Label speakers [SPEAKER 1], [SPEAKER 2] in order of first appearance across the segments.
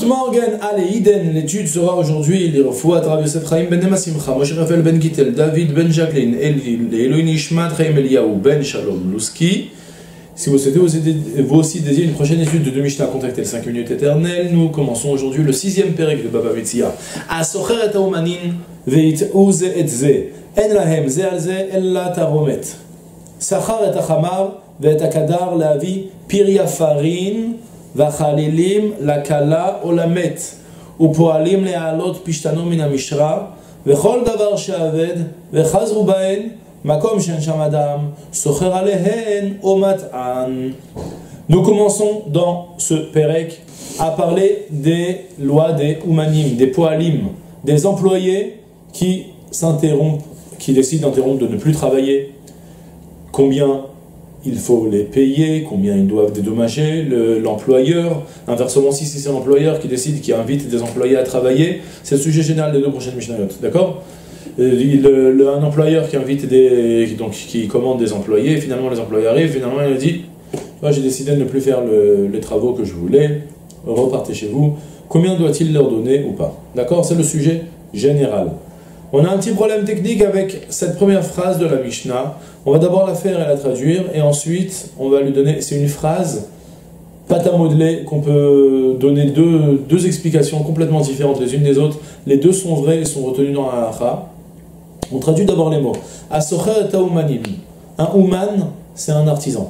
[SPEAKER 1] Morgen, allez, Iden, l'étude sera aujourd'hui, l'Irfoua, Rav Yosef Chaim ben Nemasimcha, Moshe Raphaël ben Gittel, David ben Jacqueline, Elohim Nishmat Chaim Eliyahu ben Shalom Louski. Si vous souhaitez vous aussi dédier une prochaine étude de Mishnah, contactez le 5 minutes éternelles. Nous commençons aujourd'hui le 6e pérec de Baba Metzia. Asocher et haomanin veit'u ze et ze, en lahem ze al ze ella taromet. Sachar et achamar ve'et akadar la'avi pirya farin v'chalilim lakala olamet upoalim le'alot pishtano min hamishra v'chol davar she'aved v'chazru bahen makom shen sham adam socher alehen omat'an. Nous commençons dans ce pérec à parler des lois des umanim, des poalim, des employés qui s'interrompent, qui décident d'interrompre, de ne plus travailler, combien il faut les payer, combien ils doivent dédommager l'employeur. Inversement, si c'est l'employeur qui décide, qui invite des employés à travailler, c'est le sujet général des deux prochaines Mishnayot, d'accord? Un employeur qui invite qui commande des employés, et finalement les employés arrivent, finalement il dit j'ai décidé de ne plus faire les travaux que je voulais, repartez chez vous. Combien doit-il leur donner ou pas? D'accord? C'est le sujet général. On a un petit problème technique avec cette première phrase de la Mishnah. On va d'abord la faire et la traduire, et ensuite on va lui donner, c'est une phrase pâte à modeler qu'on peut donner deux explications complètement différentes les unes des autres. Les deux sont vraies et sont retenues dans la halakha. On traduit d'abord les mots. Asocher et haomanim. Un ouman, c'est un artisan.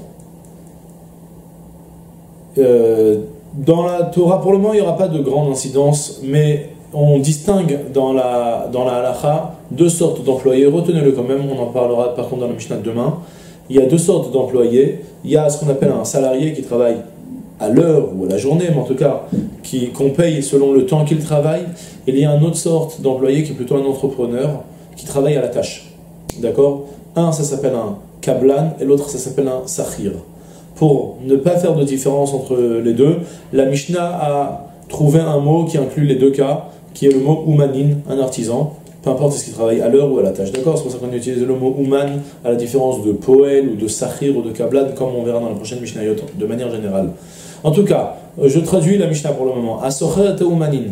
[SPEAKER 1] Dans la Torah, pour le moment, il n'y aura pas de grande incidence, mais on distingue dans la halakha deux sortes d'employés. Retenez-le quand même, on en parlera par contre dans la Mishnah de demain. Il y a deux sortes d'employés. Il y a ce qu'on appelle un salarié qui travaille à l'heure ou à la journée, mais en tout cas qu'on paye selon le temps qu'il travaille. Et il y a une autre sorte d'employé qui est plutôt un entrepreneur qui travaille à la tâche. D'accord? Un, ça s'appelle un kablan, et l'autre, ça s'appelle un sachir. Pour ne pas faire de différence entre les deux, la Mishnah a trouvé un mot qui inclut les deux cas, qui est le mot umanin, un artisan, peu importe est-ce qu'il travaille à l'heure ou à la tâche. D'accord? C'est pour ça qu'on utilise le mot uman à la différence de poel ou de sachir ou de kablan, comme on verra dans la prochaine Mishnayot, de manière générale. En tout cas, je traduis la Mishnah pour le moment. Asocher et haomanin.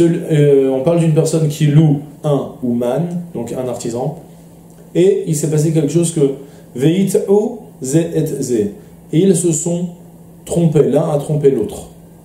[SPEAKER 1] On parle d'une personne qui loue un uman, donc un artisan, et il s'est passé quelque chose que veit'u ze et ze. Et ils se sont trompés, l'un a trompé l'autre.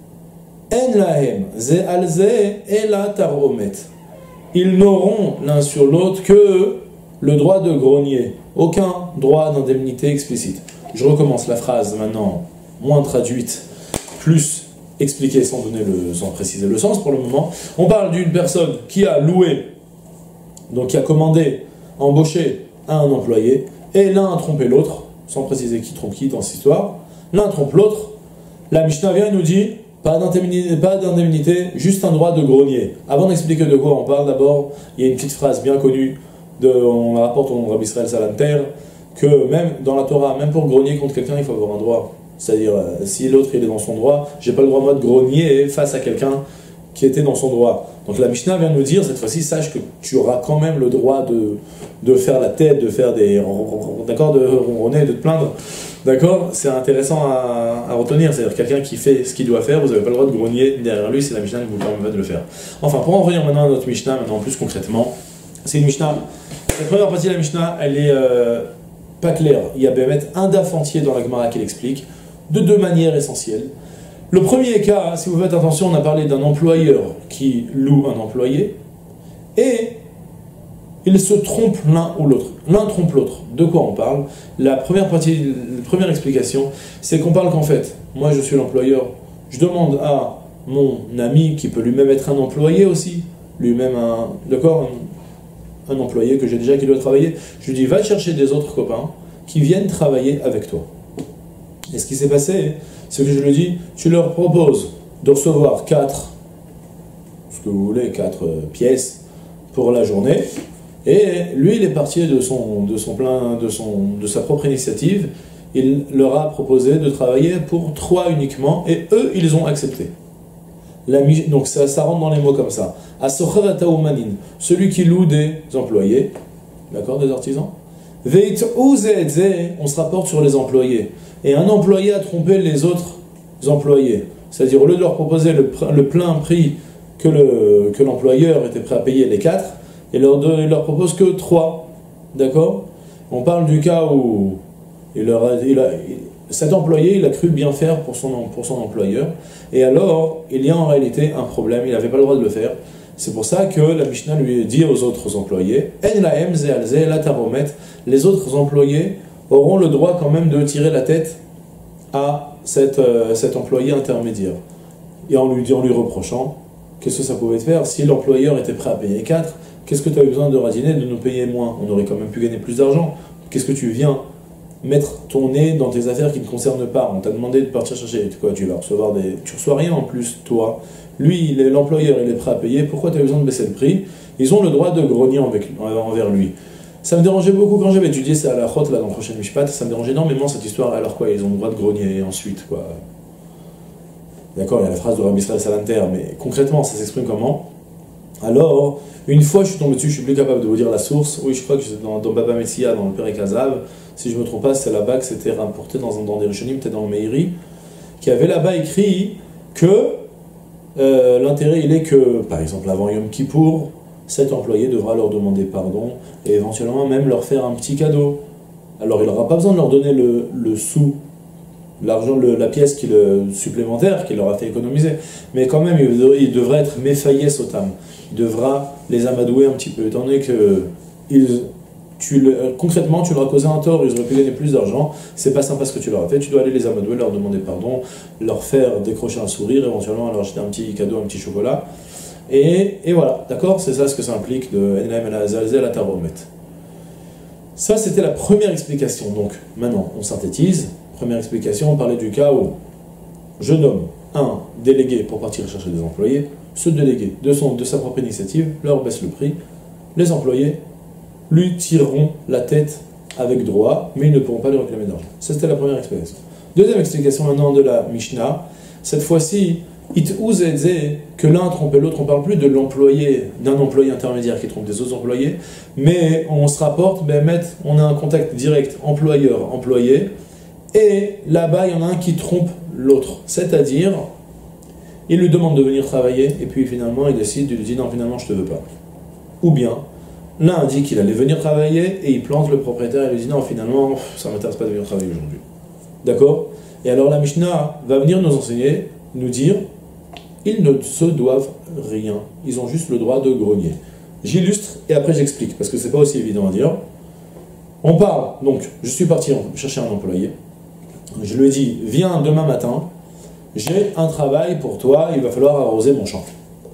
[SPEAKER 1] En lahem ze al ze ela taromet. Ils n'auront l'un sur l'autre que le droit de grogner, aucun droit d'indemnité explicite. Je recommence la phrase maintenant, moins traduite, plus expliquée sans préciser le sens pour le moment. On parle d'une personne qui a loué, donc qui a commandé, embauché un employé, et l'un a trompé l'autre, sans préciser qui trompe qui dans cette histoire. L'un trompe l'autre. La Mishnah vient et nous dit pas d'indemnité, juste un droit de grogner. Avant d'expliquer de quoi on parle, d'abord, il y a une petite phrase bien connue, on la rapporte au Rabbi Israël Salanter, que même dans la Torah, même pour grogner contre quelqu'un, il faut avoir un droit. C'est-à-dire, si l'autre il est dans son droit, j'ai pas le droit moi de grogner face à quelqu'un qui était dans son droit. Donc la Mishnah vient nous dire, cette fois-ci, sache que tu auras quand même le droit de faire la tête, de faire des... D'accord, de ronronner, de te plaindre. D'accord? C'est intéressant à retenir. C'est-à-dire quelqu'un qui fait ce qu'il doit faire, vous n'avez pas le droit de grogner derrière lui, c'est la Mishnah qui vous permet de le faire. Enfin, pour en revenir maintenant à notre Mishnah, maintenant plus concrètement, c'est une Mishnah. La première partie de la Mishnah, elle est pas claire. Il y a Bémet un daf entier dans la Gemara qui l'explique, de deux manières essentielles. Le premier cas, si vous faites attention, on a parlé d'un employeur qui loue un employé, et ils se trompent l'un ou l'autre. L'un trompe l'autre. De quoi on parle? La première explication, c'est qu'on parle qu'en fait, moi je suis l'employeur, je demande à mon ami, qui peut lui-même être un employé aussi, lui-même un employé que j'ai déjà qui doit travailler, je lui dis va chercher des autres copains qui viennent travailler avec toi. Et ce qui s'est passé, c'est que je lui dis, tu leur proposes de recevoir 4 pièces pour la journée, et lui il est parti de sa propre initiative, il leur a proposé de travailler pour 3 uniquement, et eux ils ont accepté. Donc ça rentre dans les mots comme ça. Asocher et haomanin, celui qui loue des employés, d'accord, des artisans. Veit'u ze et ze, on se rapporte sur les employés. Et un employé a trompé les autres employés. c'est-à-dire au lieu de leur proposer le plein prix que l'employeur était prêt à payer les 4, il leur propose que 3. D'accord? On parle du cas où cet employé, il a cru bien faire pour son employeur, et alors, il y a en réalité un problème, il n'avait pas le droit de le faire. C'est pour ça que la Mishnah lui dit aux autres employés, En lahem ze al ze la taromet, les autres employés auront le droit quand même de tirer la tête à cet employé intermédiaire. Et en lui reprochant, qu'est-ce que ça pouvait te faire? Si l'employeur était prêt à payer 4, qu'est-ce que tu as eu besoin de radiner, de nous payer moins? On aurait quand même pu gagner plus d'argent. Qu'est-ce que tu viens mettre ton nez dans tes affaires qui ne concernent pas? On t'a demandé de partir chercher. Quoi, tu vas recevoir tu reçois rien en plus, toi. Lui, l'employeur, il est prêt à payer. Pourquoi tu as besoin de baisser le prix? Ils ont le droit de grogner envers lui. Ça me dérangeait beaucoup quand j'avais étudié ça à la Chot, là, dans le prochain Mishpat. Ça me dérangeait énormément cette histoire. Alors quoi, ils ont le droit de grogner ensuite, quoi. D'accord, il y a la phrase de Rabbi Israël Salanter, mais concrètement, ça s'exprime comment? Alors, une fois je suis tombé dessus, je suis plus capable de vous dire la source. Oui, je crois que c'est dans Baba Metzia, dans le Perek Hazav. Si je ne me trompe pas, c'est là-bas que c'était rapporté dans des Rishonim, peut-être dans le Meiri, qui avait là-bas écrit que l'intérêt, il est que, par exemple, avant Yom Kippour, cet employé devra leur demander pardon et éventuellement même leur faire un petit cadeau. Alors, il n'aura pas besoin de leur donner le sou, l'argent, la pièce supplémentaire qu'il leur a fait économiser, mais quand même, il devrait être méfaillé sotam. Il devra les amadouer un petit peu, étant donné que concrètement, tu leur as causé un tort, ils auraient pu gagner plus d'argent, c'est pas sympa ce que tu leur as fait, tu dois aller les amadouer, leur demander pardon, leur faire décrocher un sourire, éventuellement leur acheter un petit cadeau, un petit chocolat, et voilà, d'accord? C'est ça ce que ça implique de Enlaim el Azalzel la Taromet. Ça, c'était la première explication. Donc, maintenant, on synthétise. Première explication, on parlait du cas où je nomme un délégué pour partir chercher des employés, ce délégué, de sa propre initiative, leur baisse le prix, les employés lui tireront la tête avec droit, mais ils ne pourront pas lui réclamer d'argent. Ça, c'était la première explication. Deuxième explication maintenant de la Mishnah, cette fois-ci, que l'un trompait l'autre, on ne parle plus de l'employé, d'un employé intermédiaire qui trompe des autres employés, mais on se rapporte, on a un contact direct employeur-employé, et là-bas, il y en a un qui trompe l'autre, c'est-à-dire, il lui demande de venir travailler, et puis finalement, il décide, il lui dit non, finalement, je ne te veux pas. Ou bien, l'un dit qu'il allait venir travailler, et il plante le propriétaire, et lui dit non, finalement, ça ne m'intéresse pas de venir travailler aujourd'hui. D'accord? Et alors la Mishnah va venir nous enseigner, nous dire, ils ne se doivent rien, ils ont juste le droit de grogner. J'illustre, et après j'explique, parce que c'est pas aussi évident à dire. On parle, donc, je suis parti chercher un employé, je lui ai dit, viens demain matin, j'ai un travail pour toi, il va falloir arroser mon champ.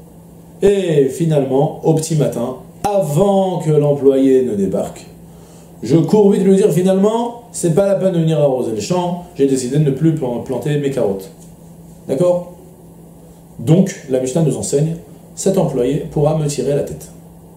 [SPEAKER 1] Et finalement, au petit matin, avant que l'employé ne débarque, je cours vite lui dire, finalement, c'est pas la peine de venir arroser le champ, j'ai décidé de ne plus planter mes carottes. D'accord? Donc, la Mishnah nous enseigne, cet employé pourra me tirer la tête.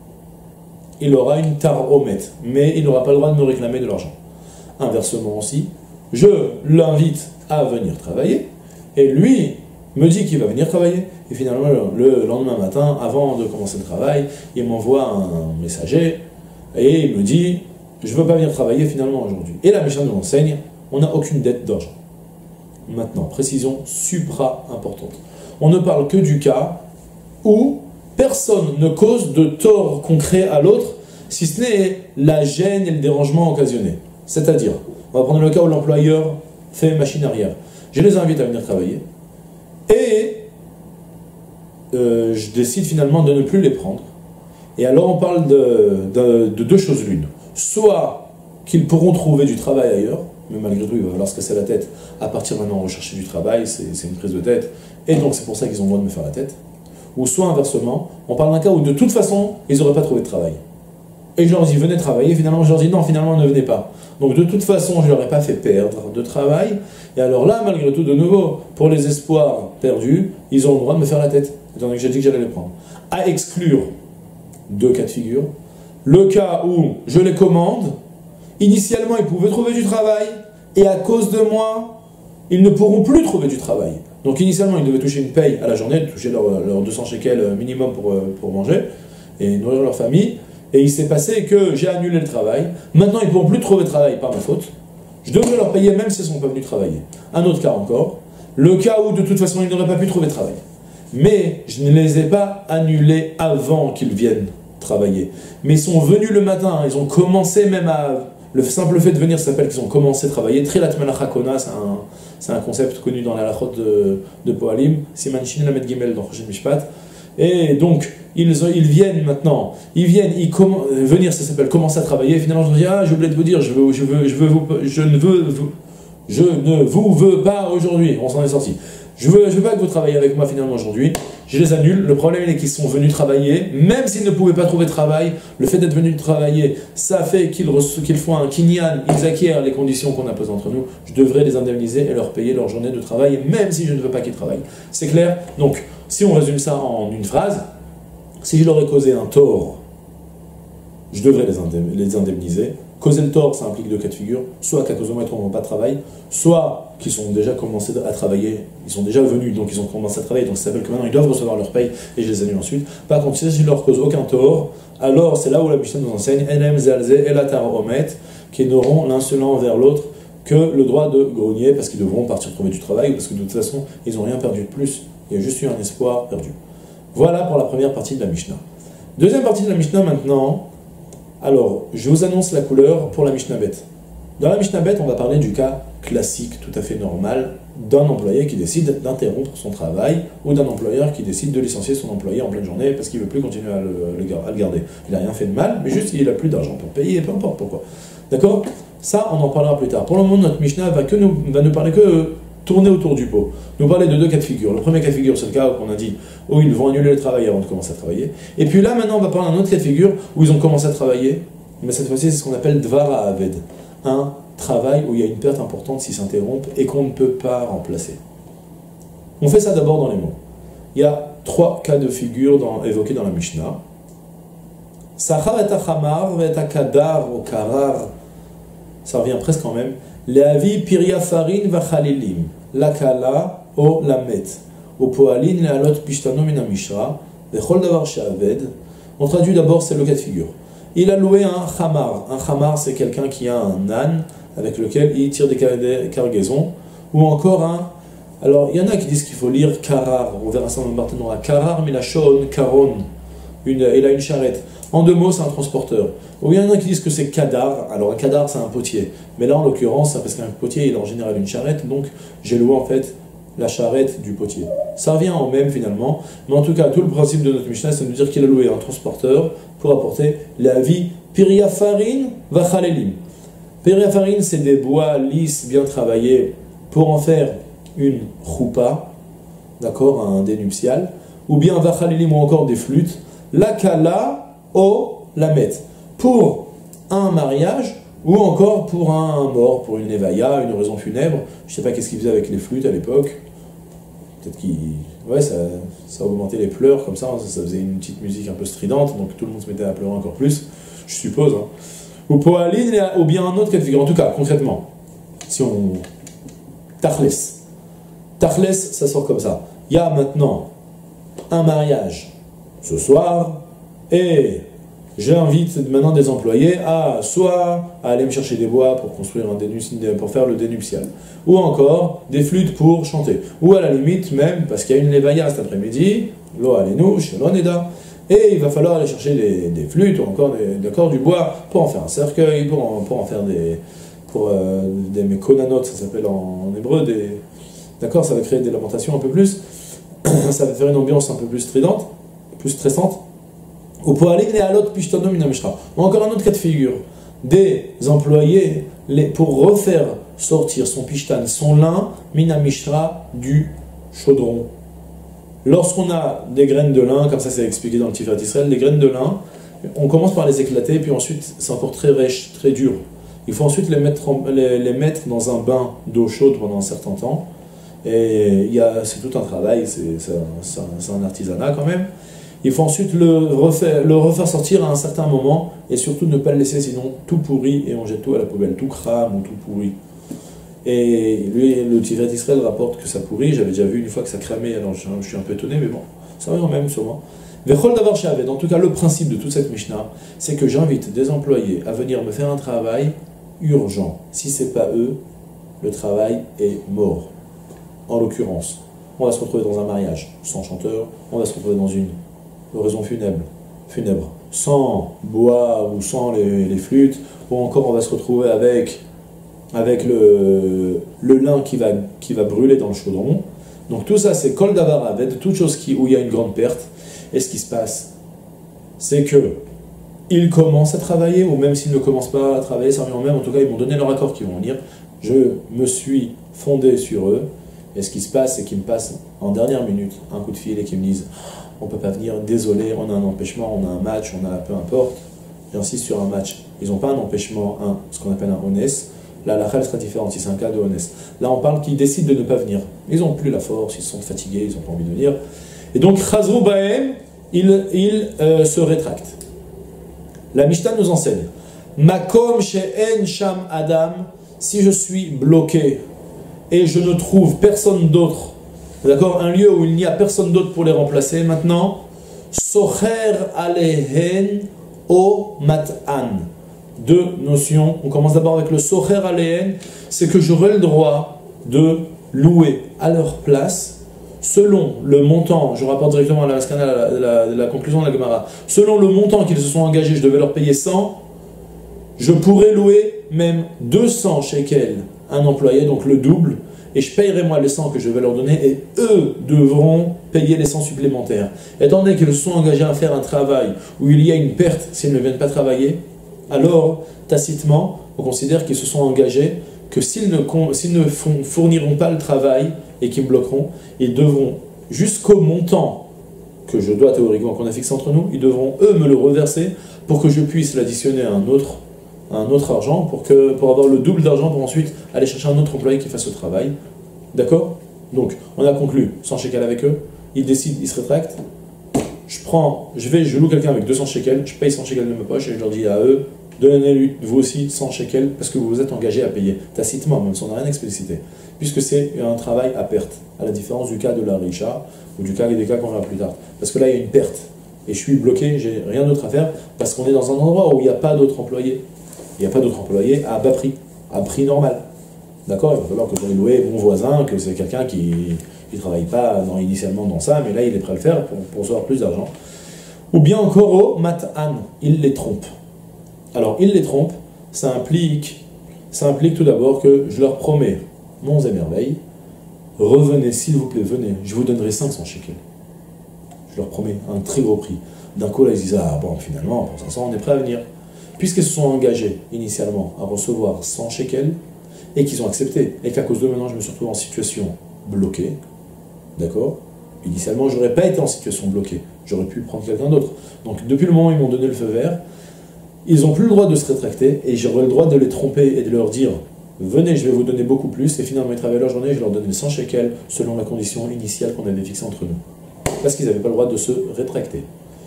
[SPEAKER 1] Il aura une taromette, mais il n'aura pas le droit de me réclamer de l'argent. Inversement aussi, je l'invite à venir travailler, et lui me dit qu'il va venir travailler, et finalement le lendemain matin, avant de commencer le travail, il m'envoie un messager, et il me dit, je ne veux pas venir travailler finalement aujourd'hui. Et la Mishnah nous enseigne, on n'a aucune dette d'argent. Maintenant, précision supra-importante. On ne parle que du cas où personne ne cause de tort concret à l'autre, si ce n'est la gêne et le dérangement occasionné. C'est-à-dire, on va prendre le cas où l'employeur fait machine arrière. Je les invite à venir travailler, et je décide finalement de ne plus les prendre. Et alors on parle de deux choses l'une. Soit qu'ils pourront trouver du travail ailleurs, mais malgré tout il va falloir se casser la tête à partir maintenant rechercher du travail, c'est une prise de tête, et donc c'est pour ça qu'ils ont le droit de me faire la tête. Ou soit inversement, on parle d'un cas où de toute façon ils n'auraient pas trouvé de travail. Et je leur dis venez travailler, finalement je leur dis non, finalement ne venez pas. Donc de toute façon je ne leur ai pas fait perdre de travail, et alors là malgré tout de nouveau, pour les espoirs perdus, ils ont le droit de me faire la tête, étant donné que j'ai dit que j'allais les prendre. À exclure deux cas de figure. Le cas où je les commande, initialement ils pouvaient trouver du travail, et à cause de moi, ils ne pourront plus trouver du travail. Donc initialement ils devaient toucher une paye à la journée, toucher leur 200 shekels minimum pour manger, et nourrir leur famille, et il s'est passé que j'ai annulé le travail, maintenant ils ne pourront plus trouver de travail par ma faute, je devrais leur payer même s'ils ne sont pas venus travailler. Un autre cas encore, Le cas où de toute façon ils n'auraient pas pu trouver travail. Mais je ne les ai pas annulés avant qu'ils viennent travailler. Mais ils sont venus le matin, ils ont commencé même à... Le simple fait de venir s'appelle qu'ils ont commencé à travailler. Trilat Melach Kona, c'est un concept connu dans la halachot de Pohalim. Siman Shin Lamed Gimel dans Choshen Mishpat. Et donc, ils viennent maintenant, venir, ça s'appelle commencer à travailler. Et finalement, je dis, ah, j'ai oublié de vous dire, je ne vous veux pas aujourd'hui. On s'en est sorti. Je veux pas que vous travailliez avec moi finalement aujourd'hui. Je les annule. Le problème est qu'ils sont venus travailler, même s'ils ne pouvaient pas trouver de travail. Le fait d'être venus travailler, ça fait qu'ils font un kinyan, ils acquièrent les conditions qu'on impose entre nous. Je devrais les indemniser et leur payer leur journée de travail, même si je ne veux pas qu'ils travaillent. C'est clair? Donc, si on résume ça en une phrase, si je leur ai causé un tort, je devrais les indemniser. Causer le tort, ça implique deux cas de figure. Soit qu'à cause de moi, ils ne trouveront pas de travail, soit qu'ils sont déjà commencé à travailler, ils sont déjà venus, donc ils ont commencé à travailler, donc ça s'appelle que maintenant ils doivent recevoir leur paye et je les annule ensuite. Par contre, si je ne leur cause aucun tort, alors c'est là où la Mishnah nous enseigne Enem Zalze Elatar Omet, qui n'auront l'un seul envers l'autre que le droit de grogner parce qu'ils devront partir trouver du travail, parce que de toute façon, ils n'ont rien perdu de plus, il y a juste eu un espoir perdu. Voilà pour la première partie de la Mishnah. Deuxième partie de la Mishnah maintenant. Alors, je vous annonce la couleur pour la Mishnah Bet. Dans la Mishnah Bet, on va parler du cas classique, tout à fait normal, d'un employé qui décide d'interrompre son travail ou d'un employeur qui décide de licencier son employé en pleine journée parce qu'il ne veut plus continuer à le garder. Il n'a rien fait de mal, mais juste il n'a plus d'argent pour payer, peu importe pourquoi. D'accord? Ça, on en parlera plus tard. Pour le moment, notre Mishnah va nous parler que tourner autour du pot. Nous parler de deux cas de figure. Le premier cas de figure, c'est le cas qu'on a dit où ils vont annuler le travail avant de commencer à travailler. Et puis là, maintenant, on va parler d'un autre cas de figure où ils ont commencé à travailler, mais cette fois-ci, c'est ce qu'on appelle Dvar Aved. Un travail où il y a une perte importante s'il s'interrompt et qu'on ne peut pas remplacer. On fait ça d'abord dans les mots. Il y a trois cas de figure évoqués dans la Mishnah. Sachar et Achamar, et Akadar, ou Karar, ça revient presque quand même. Leavi Piria Farin Vachalilim, Lakala o Lamet, o Poalin Lealot Pishtano Minamishra, Vechol Davar Sheaved. On traduit d'abord, c'est le cas de figure. Il a loué un khamar. Un khamar, c'est quelqu'un qui a un âne avec lequel il tire des cargaisons, ou encore un. Alors, il y en a qui disent qu'il faut lire karar. On verra ça dans le Barthénora. Karar milachon, karon. Il a une charrette. En deux mots, c'est un transporteur. Ou il y en a qui disent que c'est kadar. Alors, un kadar, c'est un potier. Mais là, en l'occurrence, parce qu'un potier, il a en général une charrette. Donc, j'ai loué en fait la charrette du potier. Ça revient en même finalement. Mais en tout cas, tout le principe de notre Mishnah, c'est de dire qu'il a loué un transporteur pour apporter la vie Piria Farin Vachalelim. Piria Farin, c'est des bois lisses, bien travaillés, pour en faire une choupa, d'accord, un dénuptial, ou bien Vachalelim ou encore des flûtes, la kala o lamet, pour un mariage, ou encore pour un mort, pour une levaya, une oraison funèbre. Je ne sais pas qu'est-ce qu'ils faisaient avec les flûtes à l'époque. Peut-être qu'ils... Ouais, ça augmentait les pleurs, comme ça faisait une petite musique un peu stridente, donc tout le monde se mettait à pleurer encore plus, je suppose. Hein. Ou poalin, ou bien un autre cas de figure. En tout cas, concrètement, si on... Tachles. Tachles, ça sort comme ça. Il y a maintenant un mariage ce soir, et j'invite maintenant des employés à aller me chercher des bois pour construire pour faire le dénuptial, ou encore des flûtes pour chanter, ou à la limite même, parce qu'il y a une levaya cet après-midi, lo alenouch, lo neda, et il va falloir aller chercher des flûtes, ou encore du bois, pour en faire un cercueil, pour en faire des mekonanot, ça s'appelle en hébreu, d'accord, ça va créer des lamentations un peu plus, ça va faire une ambiance un peu plus stridente, plus stressante. Ou pour aller encore un autre cas de figure, des employés pour refaire sortir son pishtan, son lin, minamishra, du chaudron. Lorsqu'on a des graines de lin, comme ça c'est expliqué dans le Tiferet Israël, les graines de lin, on commence par les éclater, puis ensuite c'est encore très rêche, très dur. Il faut ensuite les mettre dans un bain d'eau chaude pendant un certain temps. Et c'est tout un travail, c'est un artisanat quand même. Il faut ensuite le refaire sortir à un certain moment, et surtout ne pas le laisser, sinon tout pourrit, et on jette tout à la poubelle, tout crame ou tout pourrit. Et lui, le Tiferet Israël rapporte que ça pourrit. J'avais déjà vu une fois que ça cramait, alors je suis un peu étonné, mais bon, ça va quand même sûrement. Vechol davar she'aved. En tout cas, le principe de toute cette Mishnah, c'est que j'invite des employés à venir me faire un travail urgent. Si c'est pas eux, le travail est mort. en l'occurrence, on va se retrouver dans un mariage sans chanteur, on va se retrouver dans une oraison funèbre sans bois ou sans les flûtes, ou encore on va se retrouver avec le lin qui va brûler dans le chaudron. Donc tout ça c'est kol davar aved, toute chose où il y a une grande perte. Et ce qui se passe, c'est que ils commencent à travailler, ou même s'ils ne commencent pas à travailler, ça revient au même, en tout cas ils m'ont donné leur accord qu'ils vont venir. Je me suis fondé sur eux, et ce qui se passe, c'est qu'ils me passent en dernière minute un coup de fil et qu'ils me disent on ne peut pas venir, désolé, on a un empêchement, on a un match, on a peu importe. J'insiste sur un match. Ils n'ont pas un empêchement, ce qu'on appelle un ones. Là, la règle sera différente si c'est un cas de ones. Là, on parle qu'ils décident de ne pas venir. Ils n'ont plus la force, ils sont fatigués, ils n'ont pas envie de venir. Et donc, Chazrou Bahem, ils se rétractent. La Mishnah nous enseigne Makom she'en sham adam, si je suis bloqué et je ne trouve personne d'autre, d'accord, un lieu où il n'y a personne d'autre pour les remplacer, maintenant, Socher alehen o mat'an. Deux notions. On commence d'abord avec le Socher alehen, c'est que j'aurai le droit de louer à leur place, selon le montant, je rapporte directement à la conclusion de la Gemara, selon le montant qu'ils se sont engagés, je devais leur payer 100, je pourrais louer même 200 shekels un employé, donc le double, et je payerai moi les 100 que je vais leur donner, et eux devront payer les 100 supplémentaires. Étant donné qu'ils se sont engagés à faire un travail où il y a une perte s'ils ne viennent pas travailler, alors, tacitement, on considère qu'ils se sont engagés que s'ils ne fourniront pas le travail et qu'ils me bloqueront, ils devront, jusqu'au montant que je dois théoriquement, qu'on a fixé entre nous, ils devront eux me le reverser pour que je puisse l'additionner à un autre argent, pour avoir le double d'argent pour ensuite aller chercher un autre employé qui fasse ce travail. D'accord? Donc, on a conclu 100 shekels avec eux, ils décident, ils se rétractent. Je loue quelqu'un avec 200 shekels, je paye 100 shekels de ma poche et je leur dis à eux, donnez-lui vous aussi 100 shekels parce que vous vous êtes engagés à payer, tacitement, même si on n'a rien explicité, puisque c'est un travail à perte, à la différence du cas de la richa ou des cas qu'on verra plus tard. Parce que là, il y a une perte et je suis bloqué, j'ai rien d'autre à faire parce qu'on est dans un endroit où il n'y a pas d'autres employés. Il n'y a pas d'autres employés à bas prix, à prix normal. D'accord? Il va falloir que j'aille louer mon voisin, que c'est quelqu'un qui ne travaille pas initialement dans ça, mais là il est prêt à le faire pour recevoir plus d'argent. Ou bien encore au mat'an, il les trompe. Alors il les trompe, ça implique tout d'abord que je leur promets, monts et merveilles, revenez s'il vous plaît, venez, je vous donnerai 500 shekels. Je leur promets un très gros prix. D'un coup là ils disent ah bon finalement pour 500 on est prêt à venir. Puisqu'ils se sont engagés initialement à recevoir 100 shekels et qu'ils ont accepté, et qu'à cause de maintenant je me suis retrouvé en situation bloquée, d'accord? Initialement je n'aurais pas été en situation bloquée, j'aurais pu prendre quelqu'un d'autre. Donc depuis le moment où ils m'ont donné le feu vert, ils n'ont plus le droit de se rétracter et j'aurais le droit de les tromper et de leur dire venez je vais vous donner beaucoup plus, et finalement ils travaillent leur journée et je leur donnais 100 shekels selon la condition initiale qu'on avait fixée entre nous. Parce qu'ils n'avaient pas le droit de se rétracter.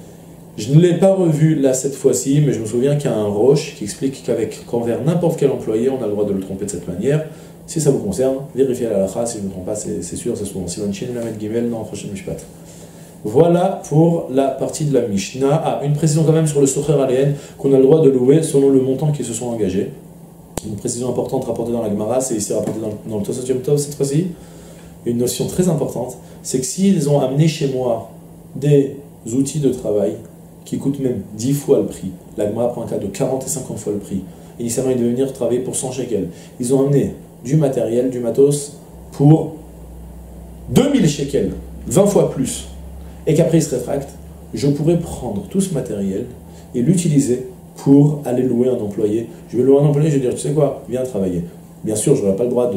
[SPEAKER 1] Je ne l'ai pas revu là cette fois-ci, mais je me souviens qu'il y a un roche qui explique qu'envers n'importe quel employé, on a le droit de le tromper de cette manière. Si ça vous concerne, vérifiez la halakha, si je ne me trompe pas, c'est sûr, c'est souvent Sivan Shin, Lamed Gimel, dans le prochain Mishpat. Voilà pour la partie de la Mishnah. Ah, une précision quand même sur le Socher Aléen, qu'on a le droit de louer selon le montant qu'ils se sont engagés. Une précision importante rapportée dans la Gemara, c'est ici rapporté dans le Tosot Yom Tov cette fois-ci. Une notion très importante, c'est que s'ils ont amené chez moi des outils de travail, qui coûte même 10 fois le prix. La Gemara prend un cas de 40 et 50 fois le prix. Initialement, ils devaient venir travailler pour 100 shekels. Ils ont amené du matériel, du matos, pour 2000 shekels, 20 fois plus. Et qu'après ils se rétractent, je pourrais prendre tout ce matériel et l'utiliser pour aller louer un employé. Je vais louer un employé, je vais dire, tu sais quoi, viens travailler. Bien sûr, je n'aurai pas le droit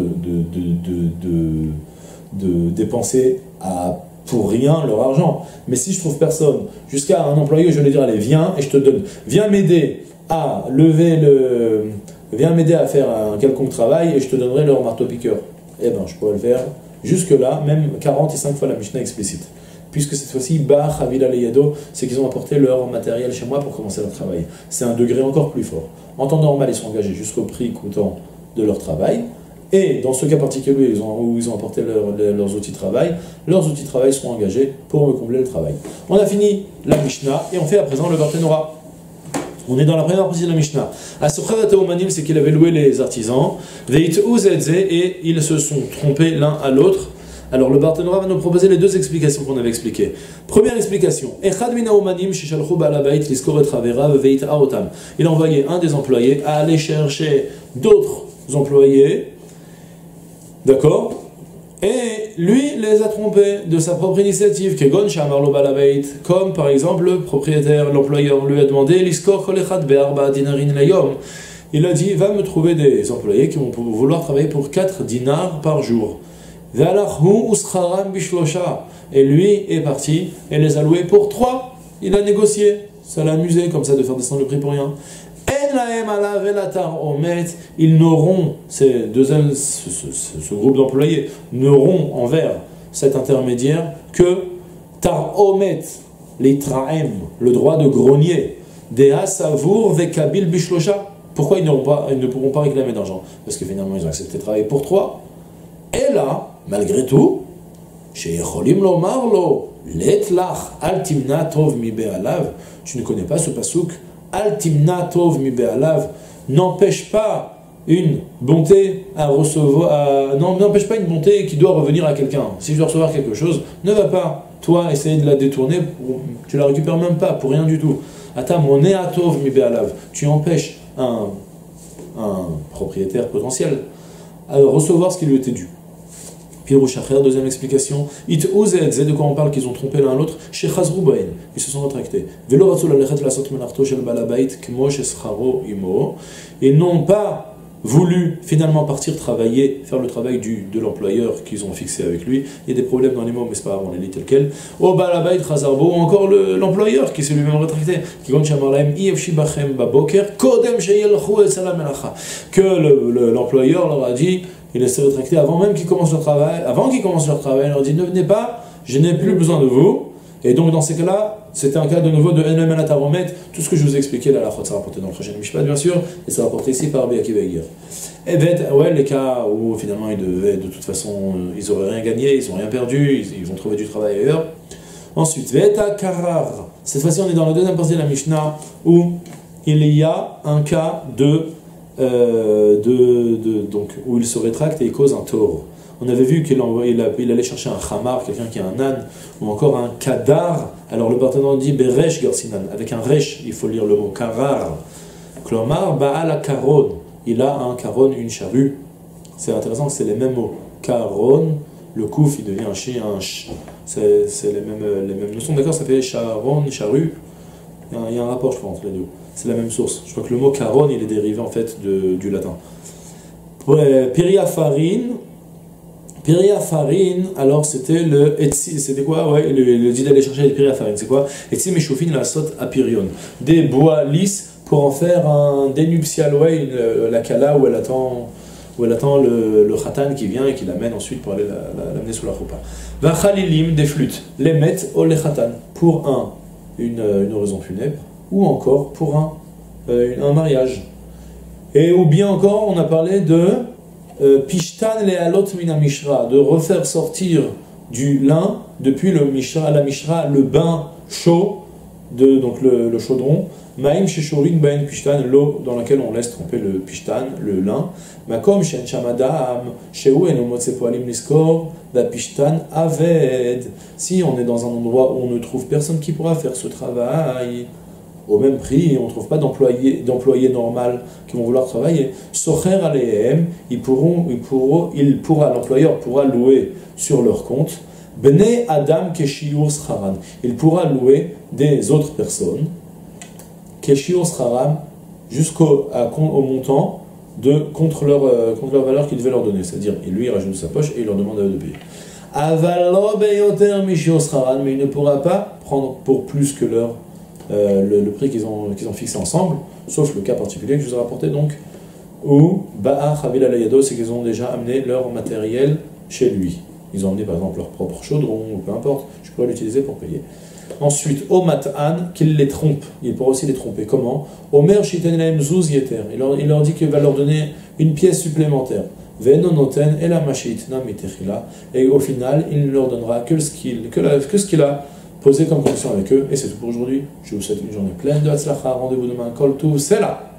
[SPEAKER 1] de dépenser pour rien leur argent. Mais si je trouve personne, jusqu'à un employé, je vais lui dire, allez, viens et je te donne. Viens m'aider à viens m'aider à faire un quelconque travail et je te donnerai leur marteau-piqueur. Eh bien, je pourrais le faire. Jusque-là, même 45 fois la Mishnah explicite. Puisque cette fois-ci, Ba, Chavila, Leyado, c'est qu'ils ont apporté leur matériel chez moi pour commencer leur travail. C'est un degré encore plus fort. En temps normal, ils sont engagés jusqu'au prix coûtant de leur travail. Et dans ce cas particulier, où ils ont apporté leurs outils de travail, leurs outils de travail seront engagés pour me combler le travail. On a fini la Mishnah et on fait à présent le Barthénora. On est dans la première partie de la Mishnah. Asopher Teomanim, c'est qu'il avait loué les artisans. Et ils se sont trompés l'un à l'autre. Alors le Barthénora va nous proposer les deux explications qu'on avait expliquées. Première explication. Il a envoyé un des employés à aller chercher d'autres employés, d'accord, et lui les a trompés de sa propre initiative. Comme par exemple le propriétaire, l'employeur lui a demandé il a dit, va me trouver des employés qui vont vouloir travailler pour 4 dinars par jour. Et lui est parti et les a loués pour 3. Il a négocié. Ça l'a amusé comme ça de faire descendre le prix pour rien. Ils n'auront, ce groupe d'employés, n'auront envers cet intermédiaire que taromet, les traem, le droit de grogner, des savour vekabil bishlosha. Pourquoi ils ne pourront pas réclamer d'argent? Parce que finalement ils ont accepté de travailler pour 3. Et là, malgré tout, tu ne connais pas ce pasouk, Altimna tov mi be'alav, n'empêche pas une bonté à recevoir, n'empêche pas une bonté qui doit revenir à quelqu'un. Si je dois recevoir quelque chose, ne va pas, toi, essayer de la détourner, tu la récupères même pas, pour rien du tout. Atam tov mi be'alav, tu empêches un propriétaire potentiel à recevoir ce qui lui était dû. Deuxième explication, c'est de quoi on parle qu'ils ont trompé l'un l'autre, ils se sont rétractés. Ils n'ont pas voulu finalement partir travailler, faire le travail de l'employeur qu'ils ont fixé avec lui. Il y a des problèmes dans les mots, mais c'est pas grave, on les lit tel quel. Ou encore l'employeur qui s'est lui-même rétracté. Que l'employeur leur a dit, il s'est rétracté avant même qu'ils commencent leur travail. Avant qu'ils commencent leur travail, il leur dit, ne venez pas, je n'ai plus besoin de vous. Et donc dans ces cas-là, c'était un cas de nouveau de Enem Elataromet. Tout ce que je vous ai expliqué là, la faute, ça rapporté dans le prochain Mishpat, bien sûr, et ça rapporté ici par Rabbi Akiva Eiger. Et ouais, les cas où finalement ils devaient, de toute façon, ils n'auraient rien gagné, ils n'ont rien perdu, ils vont trouver du travail ailleurs. Ensuite, Veta Karar. Cette fois-ci, on est dans la deuxième partie de la Mishnah où il y a un cas donc, où il se rétracte et il cause un tort. On avait vu qu'il allait chercher un khamar, quelqu'un qui a un âne, ou encore un kadar. Alors le partenaire dit beresh garsinan, avec un resh, il faut lire le mot karar. Klomar ba'al karon, il a un karon, une charrue. C'est intéressant que c'est les mêmes mots. Karon, le kouf, il devient un chi, un ch. C'est les mêmes notions, d'accord? Ça fait charon, charrue. Il y a un rapport, je crois, entre les deux. C'est la même source. Je crois que le mot karon, il est dérivé en fait du latin. Piriafarine, alors c'était c'était quoi? Ouais, le dit d'aller chercher les piriafarine. C'est quoi? Etsi meshufin la sot apirion. Des bois lisses pour en faire un dénuptial, ouais, la kala où elle attend le khatan qui vient et qui l'amène ensuite pour aller l'amener sous la choupa. Vachalilim, des flûtes. Les mettent au le khatan pour une oraison funèbre ou encore pour un mariage. Et ou bien encore, on a parlé de Pishtan le'alot mina mishra, de refaire sortir du lin depuis la mishra, le bain chaud, donc le chaudron, Maim sheshorin bain pishtan, l'eau dans laquelle on laisse tremper le pishtan, le lin, Makom shen shamadam, sheu eno motse poalim liskor, da pishtan aved. Si on est dans un endroit où on ne trouve personne qui pourra faire ce travail, au même prix, on ne trouve pas d'employés normal qui vont vouloir travailler. Socher alehem, l'employeur pourra louer sur leur compte. Bnei Adam keshiur scharan, il pourra louer des autres personnes. Keshiur scharan, jusqu'au montant contre leur valeur qu'il devait leur donner. C'est-à-dire, lui, il rajoute sa poche et il leur demande de payer. Avalo beyoter mishiur scharan, mais il ne pourra pas prendre pour plus que le prix qu'ils ont fixé ensemble, sauf le cas particulier que je vous ai rapporté, donc, où Ba'a Chavil Alayado, c'est qu'ils ont déjà amené leur matériel chez lui. Ils ont amené par exemple leur propre chaudron, ou peu importe, je pourrais l'utiliser pour payer. Ensuite, Omat'an, qu'il les trompe, il pourra aussi les tromper. Comment? Omer Shiten Laem Zuz Yeter, il leur dit qu'il va leur donner une pièce supplémentaire. Venonoten Ela Mashit Namitechila, et au final, il ne leur donnera que ce qu'il a posé comme condition avec eux. Et c'est tout pour aujourd'hui. Je vous souhaite une journée pleine de Hatzlacha. Rendez-vous demain. Kol Tuv, c'est là.